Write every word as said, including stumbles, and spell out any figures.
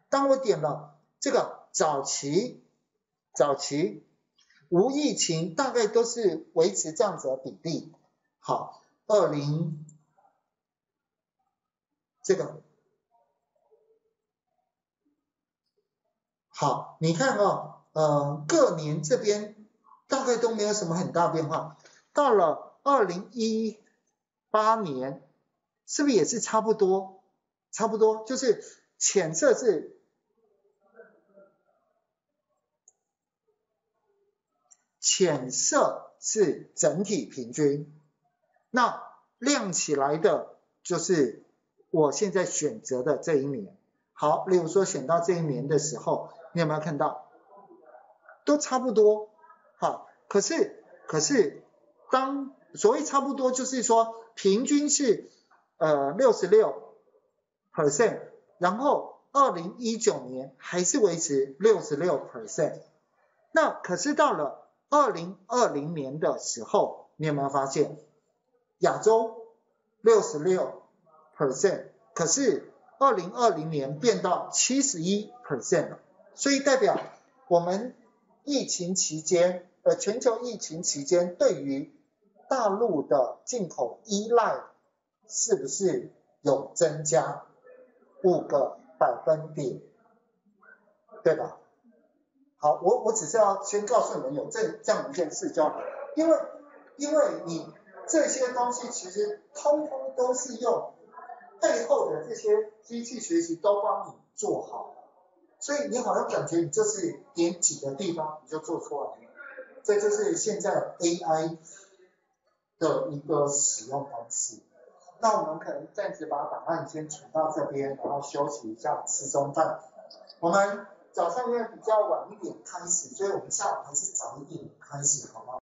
当我点了这个早期，早期无疫情，大概都是维持这样子的比例。好，二零这个好，你看哦，呃，各年这边大概都没有什么很大变化。到了二零一八年，是不是也是差不多？差不多，就是浅色是浅色是整体平均，那亮起来的就是我现在选择的这一年。好，例如说选到这一年的时候，你有没有看到？都差不多。好，可是可是当所谓差不多，就是说平均是呃 百分之六十六， 然后二零一九年还是维持 百分之六十六。 那可是到了二零二零年的时候，你有没有发现亚洲 百分之六十六， 可是二零二零年变到 百分之七十一 了，所以代表我们疫情期间呃全球疫情期间对于大陆的进口依赖是不是有增加五个百分点，对吧？好，我我只是要先告诉你们有这这样一件事就好，因为因为你这些东西其实通通都是用背后的这些机器学习都帮你做好，所以你好像感觉你就是点几个地方你就做出来了，这就是现在 A I 的一个使用方式。那我们可能暂时把档案先存到这边，然后休息一下，吃中饭。我们早上因为比较晚一点开始，所以我们下午还是早一点开始，好吗？